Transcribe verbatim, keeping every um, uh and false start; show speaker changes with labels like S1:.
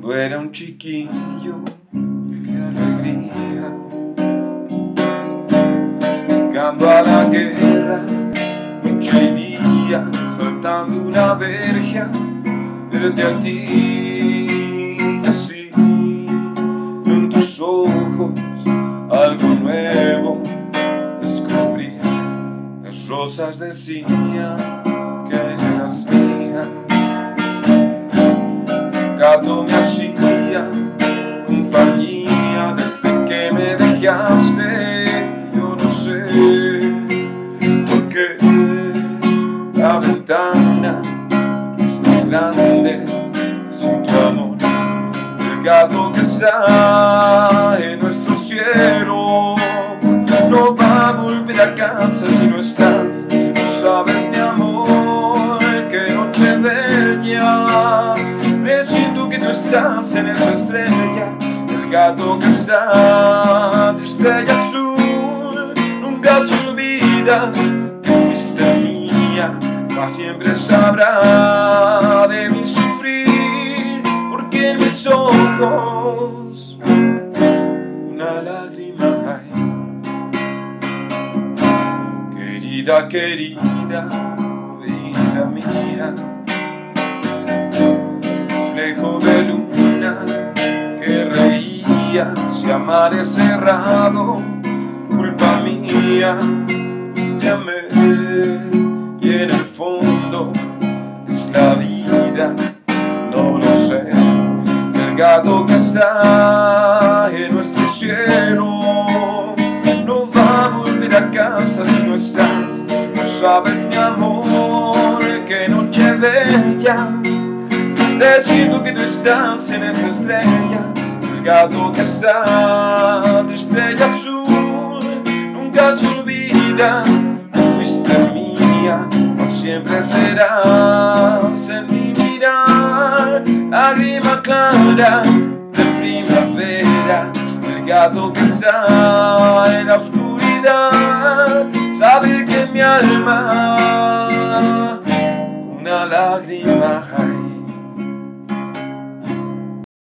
S1: Cuando era un chiquillo, qué alegría, llegando a la guerra, noche y día, saltando una verja, verte a ti, así, en tus ojos, algo nuevo, descubrí, las rosas decían que eras mía. Gato me hacía compañía desde que me dejaste. Yo no sé por qué la ventana es más grande sin tu amor. El gato que está en nuestro cielo no va a volver a casa si no estás. No sabes, mi amor, que noche bella. Siento que tú estás en esa estrella, el gato que está de estrella azul. Nunca se olvida que fuiste mía, para siempre sabrá de mi sufrir, porque en mis ojos una lágrima hay. Querida, querida, vida mía, reflejo de luna que reía, si amar es cerrado, culpa mía, te amé y en el fondo es la vida, no lo sé. El gato que está en nuestro cielo no va a volver a casa si no estás. No sabes, mi amor, que noche bella. Siento que tú estás en esa estrella, el gato que está de estrella azul. Nunca se olvida que fuiste mía, para siempre serás en mi mirar. Lágrima clara de primavera, el gato que está en la oscuridad sabe que mi alma